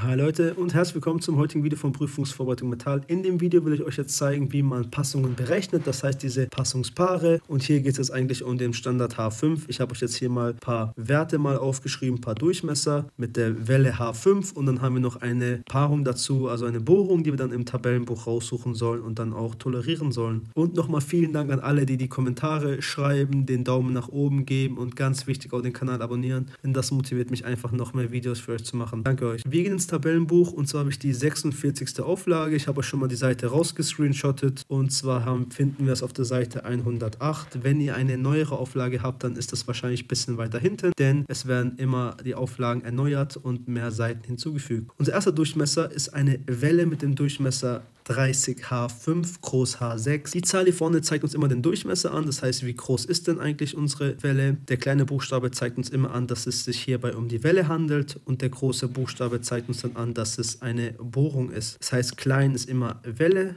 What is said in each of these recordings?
Hi Leute und herzlich willkommen zum heutigen Video von Prüfungsvorbereitung Metall. In dem Video will ich euch jetzt zeigen, wie man Passungen berechnet, das heißt diese Passungspaare. Und hier geht es eigentlich um den Standard H5. Ich habe euch jetzt hier mal ein paar Werte aufgeschrieben, ein paar Durchmesser mit der Welle H5 und dann haben wir noch eine Paarung dazu, also eine Bohrung, die wir dann im Tabellenbuch raussuchen sollen und dann auch tolerieren sollen. Und nochmal vielen Dank an alle, die Kommentare schreiben, den Daumen nach oben geben und ganz wichtig auch den Kanal abonnieren, denn das motiviert mich einfach noch mehr Videos für euch zu machen. Danke euch. Wir gehen ins Tabellenbuch und zwar habe ich die 46. Auflage. Ich habe euch schon mal die Seite rausgescreenshottet und zwar finden wir es auf der Seite 108. Wenn ihr eine neuere Auflage habt, dann ist das wahrscheinlich ein bisschen weiter hinten, denn es werden immer die Auflagen erneuert und mehr Seiten hinzugefügt. Unser erster Durchmesser ist eine Welle mit dem Durchmesser 30 H5 groß H6. Die Zahl hier vorne zeigt uns immer den Durchmesser an, das heißt, wie groß ist denn eigentlich unsere Welle. Der kleine Buchstabe zeigt uns immer an, dass es sich hierbei um die Welle handelt und der große Buchstabe zeigt uns dann an, dass es eine Bohrung ist. Das heißt, klein ist immer Welle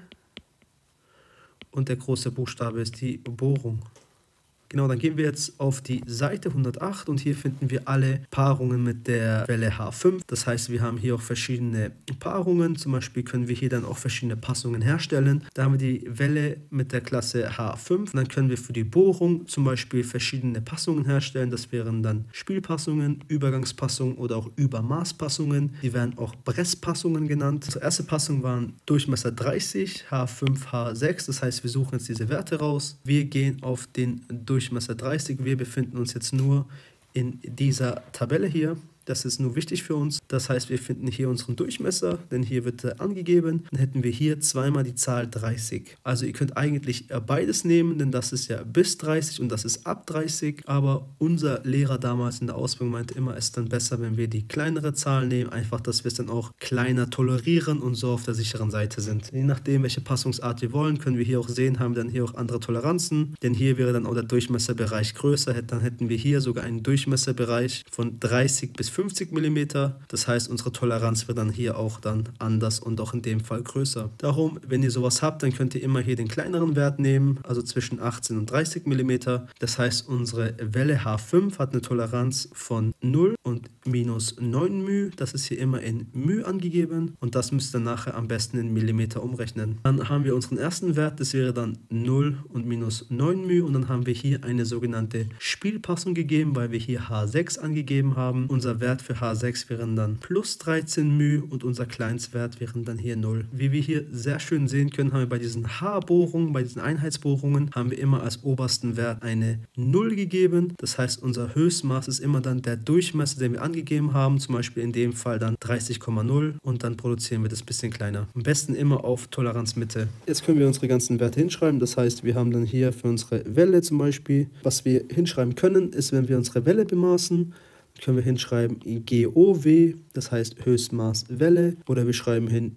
und der große Buchstabe ist die Bohrung. Genau, dann gehen wir jetzt auf die Seite 108 und hier finden wir alle Paarungen mit der Welle H5. Das heißt, wir haben hier auch verschiedene Paarungen. Zum Beispiel können wir hier dann auch verschiedene Passungen herstellen. Da haben wir die Welle mit der Klasse H5. Und dann können wir für die Bohrung zum Beispiel verschiedene Passungen herstellen. Das wären dann Spielpassungen, Übergangspassungen oder auch Übermaßpassungen. Die werden auch Bresspassungen genannt. Unsere erste Passung waren Durchmesser 30, H5, H6. Das heißt, wir suchen jetzt diese Werte raus. Wir gehen auf den Durchmesser 30. Wir befinden uns jetzt nur in dieser Tabelle hier. Das ist nur wichtig für uns. Das heißt, wir finden hier unseren Durchmesser, denn hier wird er angegeben. Dann hätten wir hier zweimal die Zahl 30. Also ihr könnt eigentlich beides nehmen, denn das ist ja bis 30 und das ist ab 30. Aber unser Lehrer damals in der Ausbildung meinte immer, es ist dann besser, wenn wir die kleinere Zahl nehmen. Einfach, dass wir es dann auch kleiner tolerieren und so auf der sicheren Seite sind. Je nachdem, welche Passungsart wir wollen, können wir hier auch sehen, haben wir dann hier auch andere Toleranzen. Denn hier wäre dann auch der Durchmesserbereich größer. Dann hätten wir hier sogar einen Durchmesserbereich von 30 bis 50 mm. Das heißt, unsere Toleranz wird dann hier auch dann anders und auch in dem Fall größer. Darum, wenn ihr sowas habt, dann könnt ihr immer hier den kleineren Wert nehmen, also zwischen 18 und 30 mm. Das heißt, unsere Welle H5 hat eine Toleranz von 0 und minus 9 μ. Das ist hier immer in μ angegeben und das müsst ihr nachher am besten in Millimeter umrechnen. Dann haben wir unseren ersten Wert, das wäre dann 0 und minus 9 μ und dann haben wir hier eine sogenannte Spielpassung gegeben, weil wir hier H6 angegeben haben. Unser Wert für H6 wären dann plus 13 μ und unser Kleinstwert wären dann hier 0. Wie wir hier sehr schön sehen können, haben wir bei diesen H-Bohrungen, bei diesen Einheitsbohrungen, haben wir immer als obersten Wert eine 0 gegeben. Das heißt, unser Höchstmaß ist immer dann der Durchmesser, den wir angegeben haben, zum Beispiel in dem Fall dann 30,0 und dann produzieren wir das ein bisschen kleiner. Am besten immer auf Toleranzmitte. Jetzt können wir unsere ganzen Werte hinschreiben. Das heißt, wir haben dann hier für unsere Welle zum Beispiel, was wir hinschreiben können, ist, wenn wir unsere Welle bemaßen, können wir hinschreiben GOW, das heißt Höchstmaß Welle, oder wir schreiben hin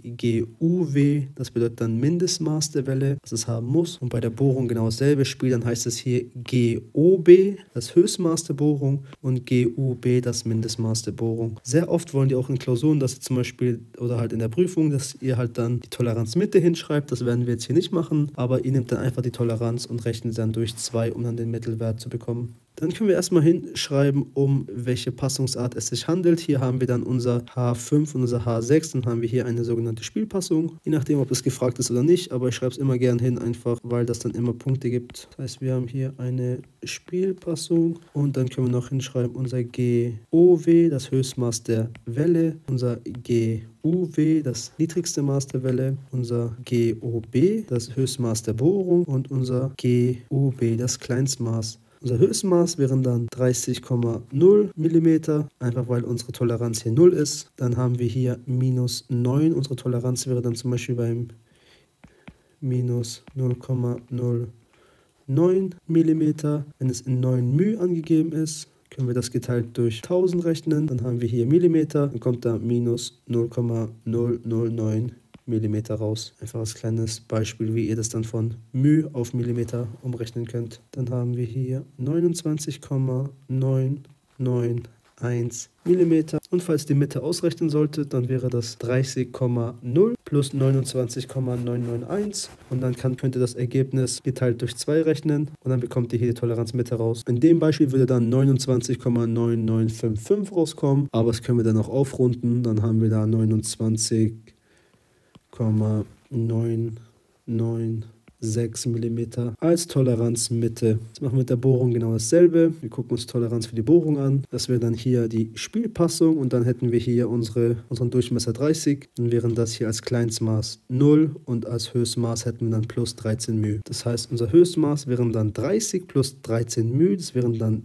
GUW, das bedeutet dann Mindestmaß der Welle, das es haben muss. Und bei der Bohrung genau dasselbe Spiel, dann heißt es hier GOB, das Höchstmaß der Bohrung, und GUB, das Mindestmaß der Bohrung. Sehr oft wollen die auch in Klausuren, dass ihr zum Beispiel, oder halt in der Prüfung, dass ihr halt dann die Toleranzmitte hinschreibt. Das werden wir jetzt hier nicht machen, aber ihr nehmt dann einfach die Toleranz und rechnet sie dann durch 2, um dann den Mittelwert zu bekommen. Dann können wir erstmal hinschreiben, um welche Passungsart es sich handelt. Hier haben wir dann unser H5 und unser H6. Dann haben wir hier eine sogenannte Spielpassung. Je nachdem, ob es gefragt ist oder nicht, aber ich schreibe es immer gern hin, einfach weil das dann immer Punkte gibt. Das heißt, wir haben hier eine Spielpassung und dann können wir noch hinschreiben unser GOW, das Höchstmaß der Welle, unser GUW, das niedrigste Maß der Welle, unser GOB, das Höchstmaß der Bohrung und unser GUB, das Kleinstmaß. Unser Höchstmaß wären dann 30,0 mm, einfach weil unsere Toleranz hier 0 ist. Dann haben wir hier minus 9. Unsere Toleranz wäre dann zum Beispiel beim minus 0,09 mm. Wenn es in 9 μ angegeben ist, können wir das geteilt durch 1000 rechnen. Dann haben wir hier Millimeter, dann kommt da minus 0,009 Millimeter raus. Einfach als kleines Beispiel, wie ihr das dann von μ auf Millimeter umrechnen könnt. Dann haben wir hier 29,991 1 mm. Und falls die Mitte ausrechnen sollte, dann wäre das 30,0 plus 29,991. Und dann könnt ihr das Ergebnis geteilt durch 2 rechnen. Und dann bekommt ihr hier die Toleranzmitte raus. In dem Beispiel würde dann 29,9955 rauskommen. Aber das können wir dann auch aufrunden. Dann haben wir da 29,996 mm als Toleranzmitte. Jetzt machen wir mit der Bohrung genau dasselbe. Wir gucken uns Toleranz für die Bohrung an. Das wäre dann hier die Spielpassung und dann hätten wir hier unseren Durchmesser 30. Dann wären das hier als Kleinstmaß 0 und als Höchstmaß hätten wir dann plus 13 μ. Das heißt, unser Höchstmaß wären dann 30 plus 13 μ. Das wären dann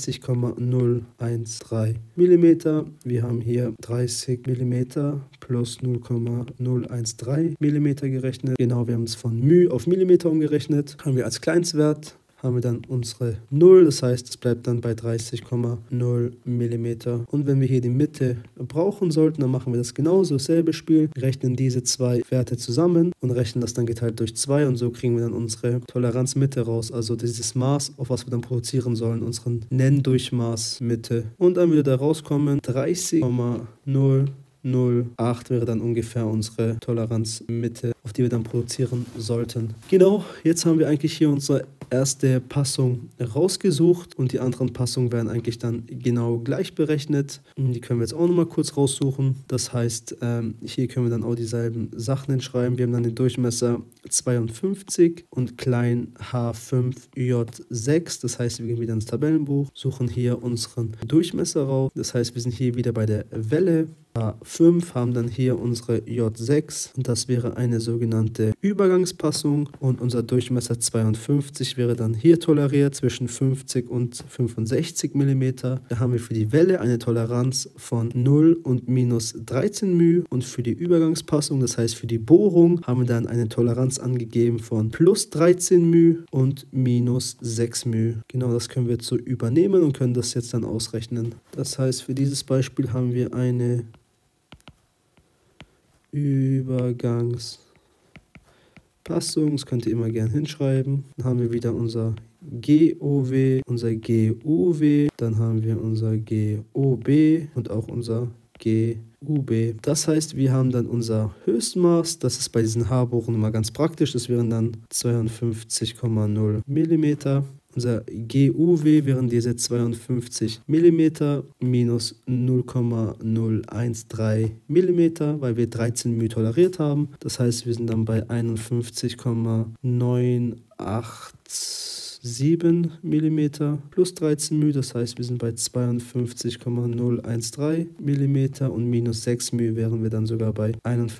30,013 mm. Wir haben hier 30 mm plus 0,013 mm gerechnet. Genau, wir haben es von μ auf Millimeter umgerechnet. Haben wir als Kleinstwert, haben wir dann unsere 0, das heißt, es bleibt dann bei 30,0 mm. Und wenn wir hier die Mitte brauchen sollten, dann machen wir das genauso, dasselbe Spiel, rechnen diese zwei Werte zusammen und rechnen das dann geteilt durch 2 und so kriegen wir dann unsere Toleranzmitte raus, also dieses Maß, auf was wir dann produzieren sollen, unseren Nenndurchmaß Mitte. Und dann würde da rauskommen 30,008 wäre dann ungefähr unsere Toleranzmitte, auf die wir dann produzieren sollten. Genau, jetzt haben wir eigentlich hier unsere erste Passung rausgesucht und die anderen Passungen werden eigentlich dann genau gleich berechnet. Die können wir jetzt auch nochmal kurz raussuchen. Das heißt, hier können wir dann auch dieselben Sachen hinschreiben. Wir haben dann den Durchmesser 52 und klein H5J6. Das heißt, wir gehen wieder ins Tabellenbuch, suchen hier unseren Durchmesser raus. Das heißt, wir sind hier wieder bei der Welle. H5 haben dann hier unsere J6 und das wäre eine sogenannte Übergangspassung und unser Durchmesser 52 wäre dann hier toleriert zwischen 50 und 65 mm. Da haben wir für die Welle eine Toleranz von 0 und minus 13 μ und für die Übergangspassung, das heißt für die Bohrung, haben wir dann eine Toleranz angegeben von plus 13 μ und minus 6 μ. Genau, das können wir jetzt so übernehmen und können das jetzt dann ausrechnen. Das heißt, für dieses Beispiel haben wir eine Übergangspassung, das könnt ihr immer gern hinschreiben. Dann haben wir wieder unser GOW, unser GUW, dann haben wir unser GOB und auch unser GUB. Das heißt, wir haben dann unser Höchstmaß, das ist bei diesen Haarbohren immer ganz praktisch, das wären dann 52,0 mm. Unser GUW wären diese 52 mm minus 0,013 mm, weil wir 13 μ toleriert haben. Das heißt, wir sind dann bei 51,987 mm plus 13 μ. Das heißt, wir sind bei 52,013 mm und minus 6 μ wären wir dann sogar bei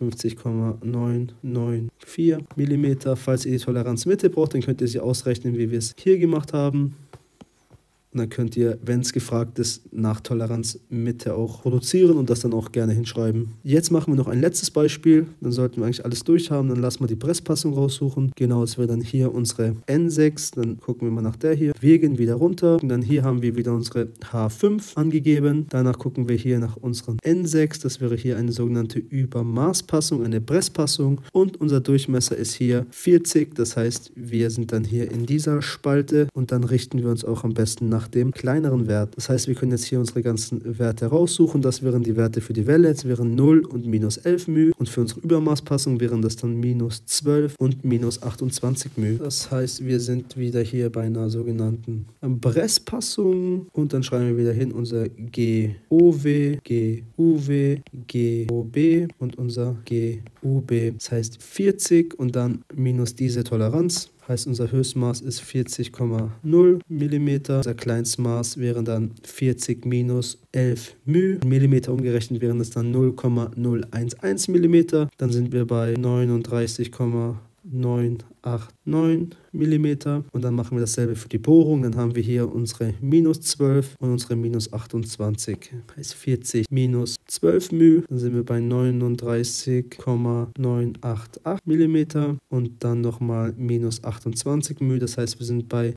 51,994 mm. Falls ihr die Toleranzmitte braucht, dann könnt ihr sie ausrechnen, wie wir es hier gemacht haben. Und dann könnt ihr, wenn es gefragt ist, nach Toleranzmitte auch produzieren und das dann auch gerne hinschreiben. Jetzt machen wir noch ein letztes Beispiel. Dann sollten wir eigentlich alles durch haben. Dann lassen wir die Presspassung raussuchen. Genau, das wäre dann hier unsere N6. Dann gucken wir mal nach der hier. Wir gehen wieder runter. Und dann hier haben wir wieder unsere H5 angegeben. Danach gucken wir hier nach unseren N6. Das wäre hier eine sogenannte Übermaßpassung, eine Presspassung. Und unser Durchmesser ist hier 40. Das heißt, wir sind dann hier in dieser Spalte. Und dann richten wir uns auch am besten nach dem kleineren Wert. Das heißt, wir können jetzt hier unsere ganzen Werte raussuchen. Das wären die Werte für die Welle. Jetzt wären 0 und minus 11 μ. Und für unsere Übermaßpassung wären das dann minus 12 und minus 28 μ. Das heißt, wir sind wieder hier bei einer sogenannten Presspassung. Und dann schreiben wir wieder hin unser GOW, GUW, GOB und unser GUB. Das heißt 40 und dann minus diese Toleranz. Heißt, unser Höchstmaß ist 40,0 mm. Unser Kleinstmaß wäre dann 40 minus 11 μ. In Millimeter umgerechnet wären es dann 0,011 mm. Dann sind wir bei 39,989 mm. Und dann machen wir dasselbe für die Bohrung. Dann haben wir hier unsere minus 12 und unsere minus 28. Heißt 40 minus 12 μ. Dann sind wir bei 39,988 mm. Und dann nochmal minus 28 μ. Das heißt, wir sind bei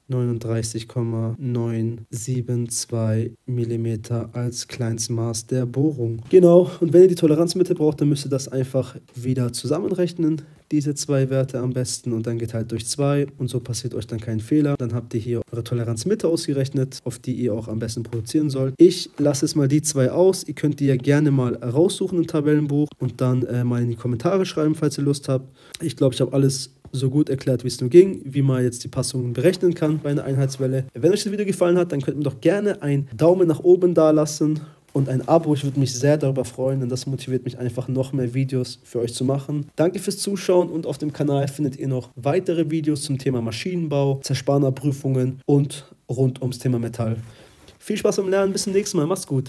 39,972 mm als Kleinstmaß der Bohrung. Genau. Und wenn ihr die Toleranzmitte braucht, dann müsst ihr das einfach wieder zusammenrechnen. Diese zwei Werte am besten und dann dann geteilt durch 2 und so passiert euch dann kein Fehler. Dann habt ihr hier eure Toleranzmitte ausgerechnet, auf die ihr auch am besten produzieren sollt. Ich lasse jetzt mal die 2 aus. Ihr könnt die ja gerne mal raussuchen im Tabellenbuch und dann mal in die Kommentare schreiben, falls ihr Lust habt. Ich glaube, ich habe alles so gut erklärt, wie es nur ging, wie man jetzt die Passungen berechnen kann bei einer Einheitswelle. Wenn euch das Video gefallen hat, dann könnt ihr mir doch gerne einen Daumen nach oben da lassen und ein Abo. Ich würde mich sehr darüber freuen, denn das motiviert mich einfach, noch mehr Videos für euch zu machen. Danke fürs Zuschauen und auf dem Kanal findet ihr noch weitere Videos zum Thema Maschinenbau, Zerspanerprüfungen und rund ums Thema Metall. Viel Spaß beim Lernen, bis zum nächsten Mal, macht's gut.